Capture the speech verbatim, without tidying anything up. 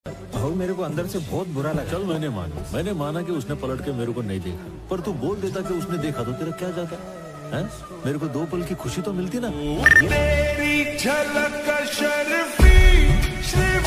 भाऊ मेरे को अंदर से बहुत बुरा लगा। चल मैंने माना मैंने माना कि उसने पलट के मेरे को नहीं देखा, पर तू बोल देता कि उसने देखा तो तेरा क्या जाता है? मेरे को दो पल की खुशी तो मिलती ना। तेरी झलक शर्फी